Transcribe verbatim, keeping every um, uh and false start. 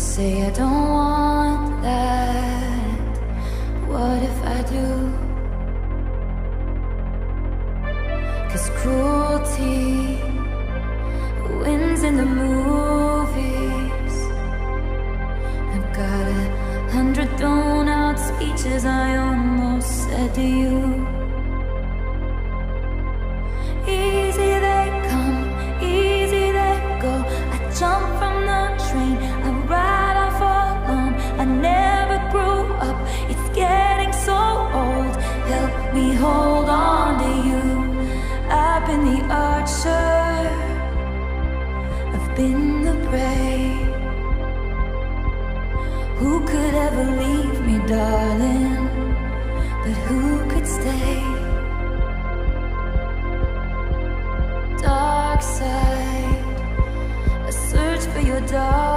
say I don't want that. What if I do? 'Cause cruelty wins in the movies. I've got a hundred thrown out speeches I almost said to you. Easy they come, easy they go. I jump from the train, I ride off alone. I never grew up, it's getting so old. Help me hold on to you. I've been the archer, I've been the prey. Who could ever leave me, darling? But who could stay? Dark side, a search for your dark